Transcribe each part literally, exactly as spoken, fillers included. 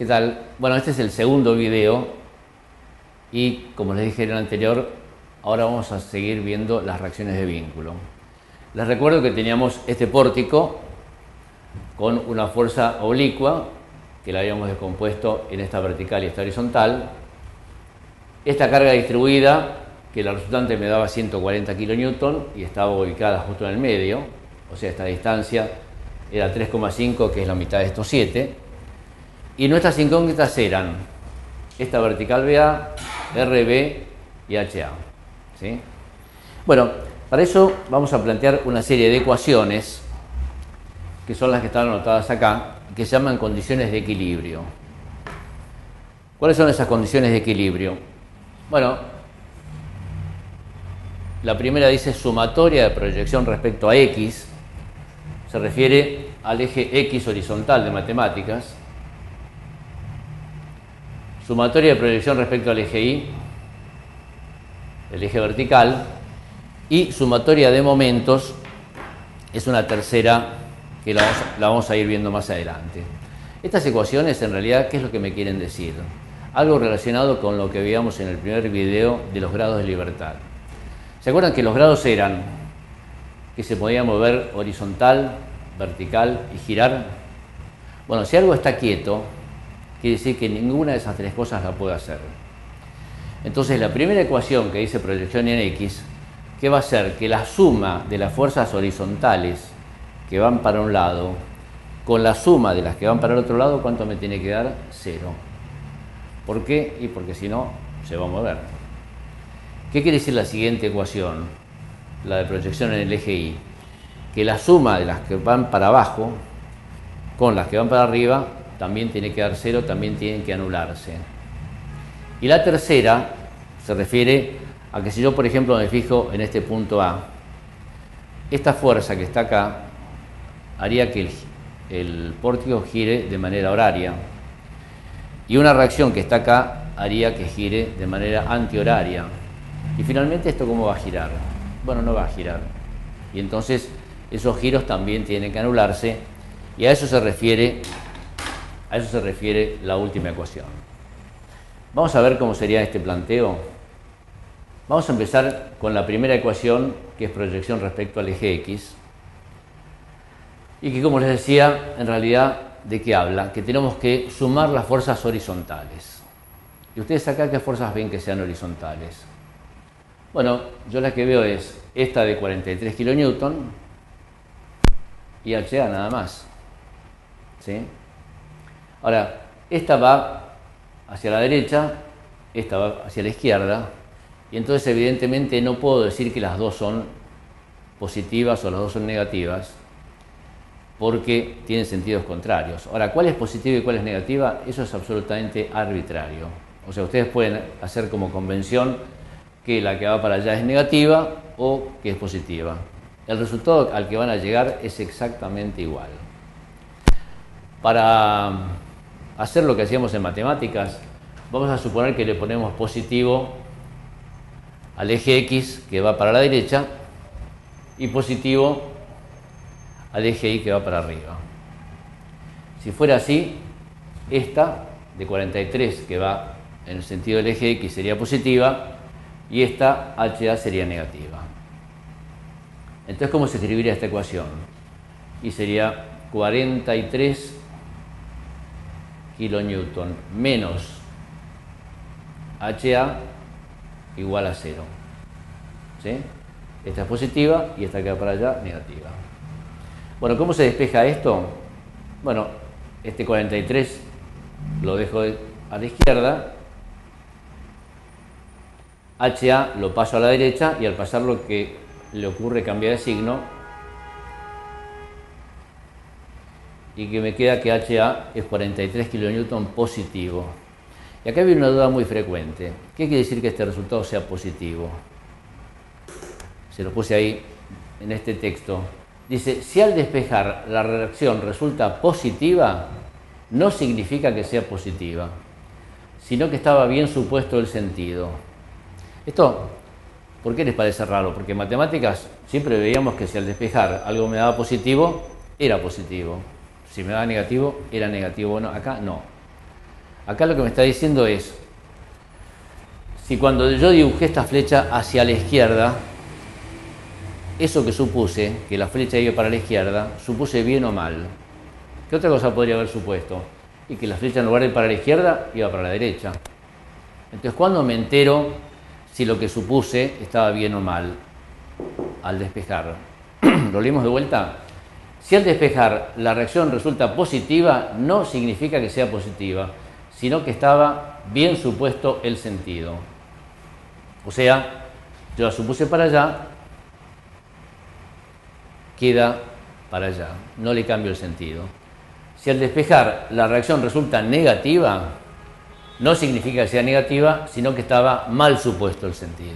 ¿Qué tal? Bueno, este es el segundo video y como les dije en el anterior, ahora vamos a seguir viendo las reacciones de vínculo. Les recuerdo que teníamos este pórtico con una fuerza oblicua que la habíamos descompuesto en esta vertical y esta horizontal. Esta carga distribuida, que la resultante me daba ciento cuarenta kilonewton y estaba ubicada justo en el medio, o sea, esta distancia era tres coma cinco, que es la mitad de estos siete. Y nuestras incógnitas eran esta vertical B A, R B y H A. ¿Sí? Bueno, para eso vamos a plantear una serie de ecuaciones que son las que están anotadas acá, que se llaman condiciones de equilibrio. ¿Cuáles son esas condiciones de equilibrio? Bueno, la primera dice sumatoria de proyección respecto a X, se refiere al eje X horizontal de matemáticas. Sumatoria de proyección respecto al eje Y, el eje vertical, y sumatoria de momentos es una tercera que la vamos, a, la vamos a ir viendo más adelante. Estas ecuaciones, en realidad, ¿qué es lo que me quieren decir? Algo relacionado con lo que veíamos en el primer video de los grados de libertad. ¿Se acuerdan que los grados eran que se podía mover horizontal, vertical y girar? Bueno, si algo está quieto, quiere decir que ninguna de esas tres cosas la puede hacer. Entonces, la primera ecuación que dice proyección en X, ¿qué va a ser? Que la suma de las fuerzas horizontales que van para un lado con la suma de las que van para el otro lado, ¿cuánto me tiene que dar? Cero. ¿Por qué? Y porque si no, se va a mover. ¿Qué quiere decir la siguiente ecuación? La de proyección en el eje Y. Que la suma de las que van para abajo con las que van para arriba también tiene que dar cero, también tienen que anularse. Y la tercera se refiere a que si yo, por ejemplo, me fijo en este punto A, esta fuerza que está acá haría que el, el pórtico gire de manera horaria. Y una reacción que está acá haría que gire de manera antihoraria. Y finalmente, ¿esto cómo va a girar? Bueno, no va a girar. Y entonces esos giros también tienen que anularse. Y a eso se refiere, a eso se refiere la última ecuación. Vamos a ver cómo sería este planteo. Vamos a empezar con la primera ecuación, que es proyección respecto al eje X. Y que, como les decía, en realidad, ¿de qué habla? Que tenemos que sumar las fuerzas horizontales. ¿Y ustedes acá qué fuerzas ven que sean horizontales? Bueno, yo la que veo es esta de cuarenta y tres kilonewton y H A nada más. ¿Sí? Ahora, esta va hacia la derecha, esta va hacia la izquierda, y entonces evidentemente no puedo decir que las dos son positivas o las dos son negativas, porque tienen sentidos contrarios. Ahora, ¿cuál es positiva y cuál es negativa? Eso es absolutamente arbitrario. O sea, ustedes pueden hacer como convención que la que va para allá es negativa o que es positiva. El resultado al que van a llegar es exactamente igual. Para hacer lo que hacíamos en matemáticas, vamos a suponer que le ponemos positivo al eje X, que va para la derecha, y positivo al eje Y, que va para arriba. Si fuera así, esta de cuarenta y tres, que va en el sentido del eje X, sería positiva, y esta H A sería negativa. Entonces, ¿cómo se escribiría esta ecuación? Y sería cuarenta y tres kilonewton menos H A igual a cero. ¿Sí? Esta es positiva y esta que va para allá negativa. Bueno, ¿cómo se despeja esto? Bueno, este cuarenta y tres lo dejo a la izquierda, H A lo paso a la derecha y al pasar lo que le ocurre cambia de signo y que me queda que H A es cuarenta y tres kilonewton positivo. Y acá viene una duda muy frecuente. ¿Qué quiere decir que este resultado sea positivo? Se lo puse ahí en este texto. Dice, si al despejar la reacción resulta positiva, no significa que sea positiva, sino que estaba bien supuesto el sentido. Esto, ¿por qué les parece raro? Porque en matemáticas siempre veíamos que si al despejar algo me daba positivo, era positivo. Si me daba negativo, era negativo. Bueno, acá no. Acá lo que me está diciendo es, si cuando yo dibujé esta flecha hacia la izquierda, eso que supuse, que la flecha iba para la izquierda, supuse bien o mal. ¿Qué otra cosa podría haber supuesto? Y que la flecha en lugar de para la izquierda, iba para la derecha. Entonces, ¿cuándo me entero si lo que supuse estaba bien o mal? Al despejar. ¿Lo leemos de vuelta? Si al despejar la reacción resulta positiva, no significa que sea positiva, sino que estaba bien supuesto el sentido. O sea, yo la supuse para allá, queda para allá, no le cambio el sentido. Si al despejar la reacción resulta negativa, no significa que sea negativa, sino que estaba mal supuesto el sentido.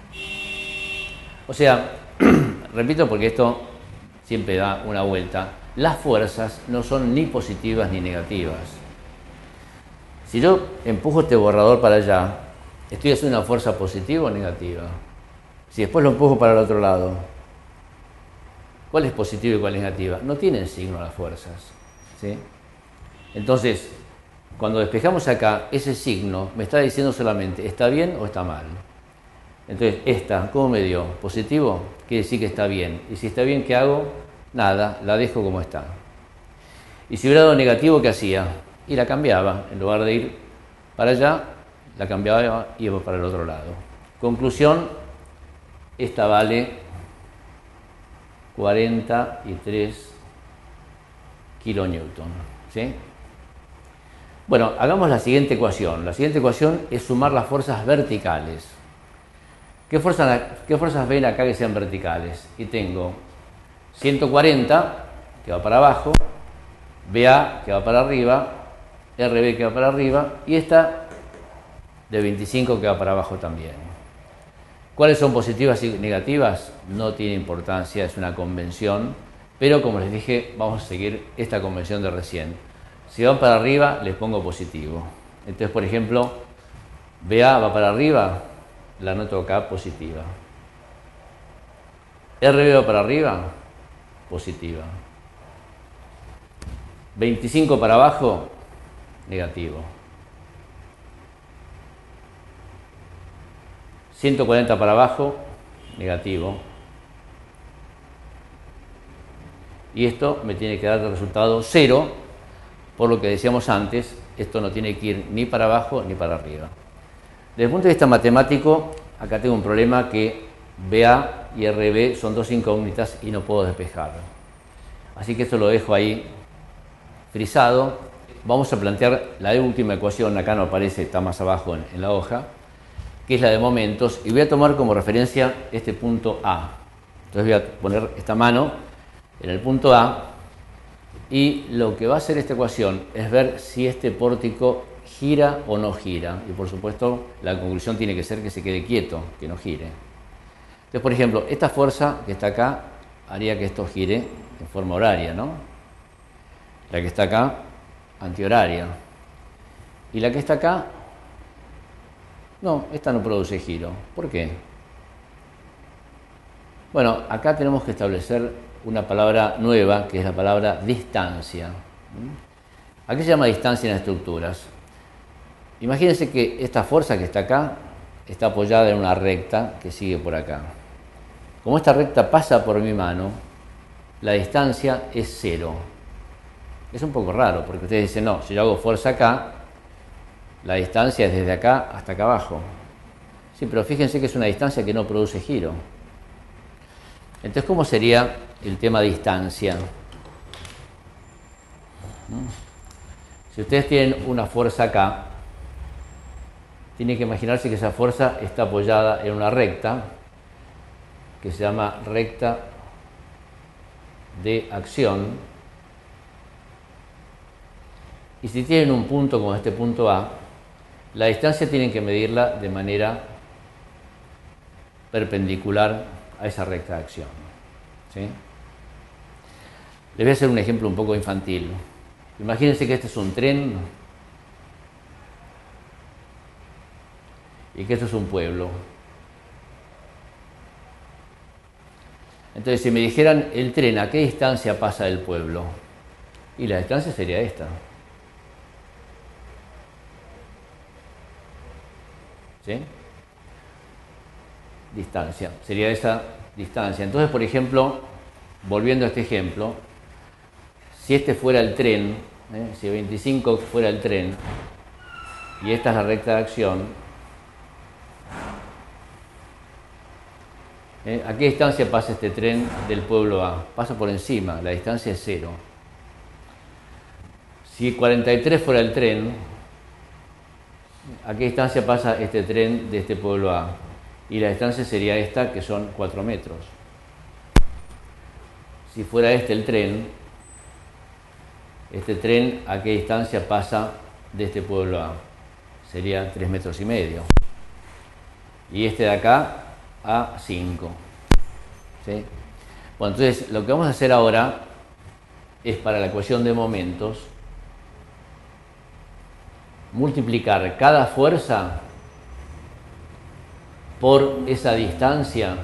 O sea, repito porque esto siempre da una vuelta, las fuerzas no son ni positivas ni negativas. Si yo empujo este borrador para allá, ¿estoy haciendo una fuerza positiva o negativa? Si después lo empujo para el otro lado, ¿cuál es positiva y cuál es negativa? No tienen signo las fuerzas, ¿sí? Entonces, cuando despejamos acá, ese signo me está diciendo solamente, ¿está bien o está mal? Entonces, esta, ¿cómo me dio? ¿Positivo? Quiere decir que está bien. Y si está bien, ¿qué hago? Nada, la dejo como está. Y si hubiera dado negativo, ¿qué hacía? Y la cambiaba. En lugar de ir para allá, la cambiaba y iba para el otro lado. Conclusión, esta vale cuarenta y tres kilonewton. ¿Sí? Bueno, hagamos la siguiente ecuación. La siguiente ecuación es sumar las fuerzas verticales. ¿Qué fuerzas, ¿Qué fuerzas ven acá que sean verticales? Y tengo ciento cuarenta, que va para abajo, B A, que va para arriba, R B, que va para arriba, y esta de veinticinco, que va para abajo también. ¿Cuáles son positivas y negativas? No tiene importancia, es una convención, pero como les dije, vamos a seguir esta convención de recién. Si van para arriba, les pongo positivo. Entonces, por ejemplo, B A va para arriba, la anoto acá positiva. R B va para arriba, positiva. veinticinco para abajo, negativo. ciento cuarenta para abajo, negativo. Y esto me tiene que dar el resultado cero, por lo que decíamos antes, esto no tiene que ir ni para abajo ni para arriba. Desde el punto de vista matemático, acá tengo un problema que B A y R B son dos incógnitas y no puedo despejar. Así que esto lo dejo ahí frisado. Vamos a plantear la última ecuación, acá no aparece, está más abajo en, en la hoja, que es la de momentos, y voy a tomar como referencia este punto A. Entonces voy a poner esta mano en el punto A, y lo que va a hacer esta ecuación es ver si este pórtico gira o no gira, y por supuesto la conclusión tiene que ser que se quede quieto, que no gire. Entonces, por ejemplo, esta fuerza que está acá haría que esto gire en forma horaria, ¿no? La que está acá, antihoraria. Y la que está acá, no, esta no produce giro. ¿Por qué? Bueno, acá tenemos que establecer una palabra nueva, que es la palabra distancia. ¿A qué se llama distancia en estructuras? Imagínense que esta fuerza que está acá está apoyada en una recta que sigue por acá. Como esta recta pasa por mi mano, la distancia es cero. Es un poco raro, porque ustedes dicen, no, si yo hago fuerza acá, la distancia es desde acá hasta acá abajo. Sí, pero fíjense que es una distancia que no produce giro. Entonces, ¿cómo sería el tema distancia? Si ustedes tienen una fuerza acá, tienen que imaginarse que esa fuerza está apoyada en una recta que se llama recta de acción. Y si tienen un punto como este punto A, la distancia tienen que medirla de manera perpendicular a esa recta de acción. ¿Sí? Les voy a hacer un ejemplo un poco infantil. Imagínense que este es un tren y que esto es un pueblo. Entonces, si me dijeran el tren, ¿a qué distancia pasa del pueblo? Y la distancia sería esta. ¿sí? Distancia, sería esa distancia. Entonces, por ejemplo, volviendo a este ejemplo, si este fuera el tren, ¿eh? si veinticinco fuera el tren, y esta es la recta de acción, ¿eh? ¿a qué distancia pasa este tren del pueblo A? Pasa por encima, la distancia es cero. Si cuarenta y tres fuera el tren, ¿a qué distancia pasa este tren de este pueblo A? Y la distancia sería esta, que son cuatro metros. Si fuera este el tren, este tren, ¿a qué distancia pasa de este pueblo A? Sería tres metros y medio. Y este de acá a cinco. ¿Sí? Bueno, entonces lo que vamos a hacer ahora es, para la ecuación de momentos, multiplicar cada fuerza por esa distancia,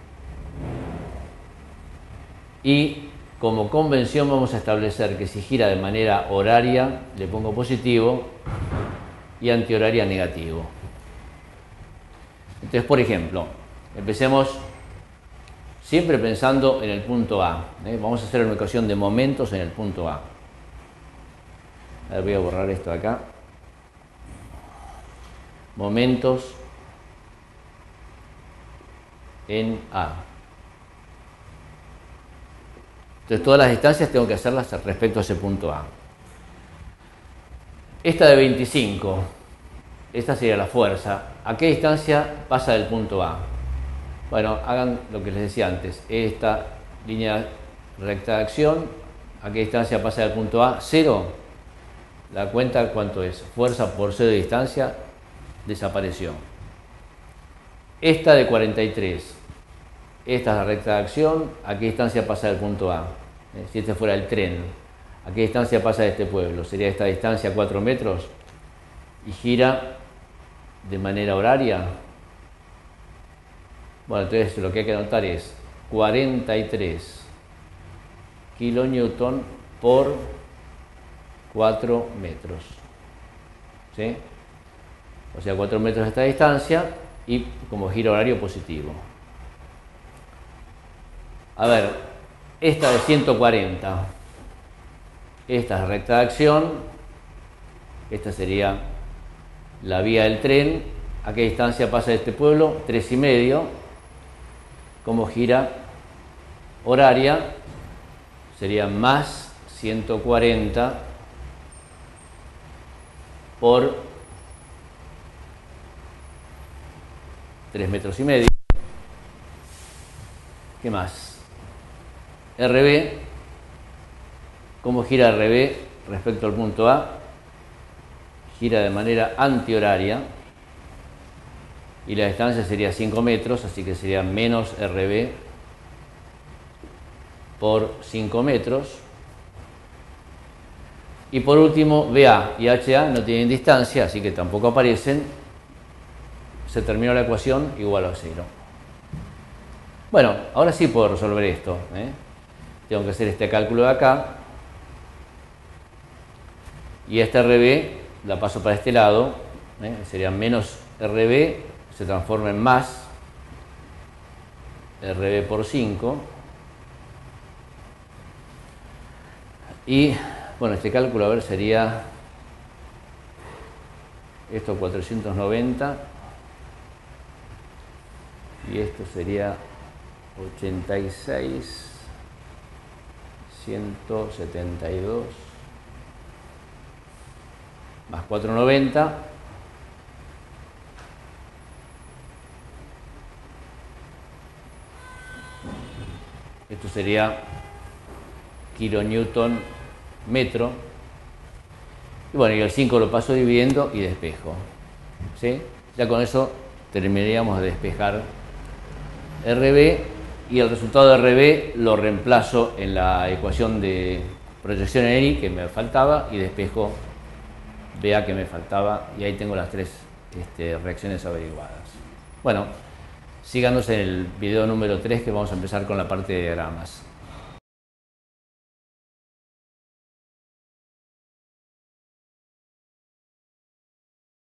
y como convención vamos a establecer que si gira de manera horaria le pongo positivo y antihoraria negativo. Entonces, por ejemplo, empecemos siempre pensando en el punto A, ¿eh? Vamos a hacer una ecuación de momentos en el punto A. A ver, voy a borrar esto de acá. Momentos en A. Entonces, todas las distancias tengo que hacerlas respecto a ese punto A. Esta de veinticinco, esta sería la fuerza. ¿A qué distancia pasa del punto A? Bueno, hagan lo que les decía antes. Esta línea recta de acción, ¿a qué distancia pasa del punto A? Cero. La cuenta, ¿cuánto es? Fuerza por cero de distancia, desapareció. Esta de cuarenta y tres. Esta es la recta de acción, ¿a qué distancia pasa del punto A? Eh, si este fuera el tren, ¿a qué distancia pasa de este pueblo? Sería esta distancia cuatro metros y gira de manera horaria. Bueno, entonces lo que hay que anotar es cuarenta y tres kilonewton por cuatro metros. ¿Sí? O sea, cuatro metros esta distancia y como giro horario positivo. A ver, esta de ciento cuarenta, esta es la recta de acción, esta sería la vía del tren. ¿A qué distancia pasa de este pueblo? tres y medio. Como gira horaria, sería más ciento cuarenta por tres metros y medio. ¿Qué más? R B, ¿cómo gira R B respecto al punto A? Gira de manera antihoraria y la distancia sería cinco metros, así que sería menos R B por cinco metros. Y por último, B A y H A no tienen distancia, así que tampoco aparecen. Se terminó la ecuación, igual a cero. Bueno, ahora sí puedo resolver esto, ¿eh? Tengo que hacer este cálculo de acá. Y esta R B la paso para este lado, ¿eh? Sería menos R B, se transforma en más R B por cinco. Y bueno, este cálculo, a ver, sería esto cuatrocientos noventa y esto sería ochenta y seis, ciento setenta y dos más cuatrocientos noventa esto sería kilonewton metro, y bueno, y el cinco lo paso dividiendo y despejo, ¿sí? Ya con eso terminaríamos de despejar R B, y el resultado de R B lo reemplazo en la ecuación de proyección en I que me faltaba y despejo B A que me faltaba, y ahí tengo las tres este, reacciones averiguadas. Bueno, síganos en el video número tres, que vamos a empezar con la parte de diagramas.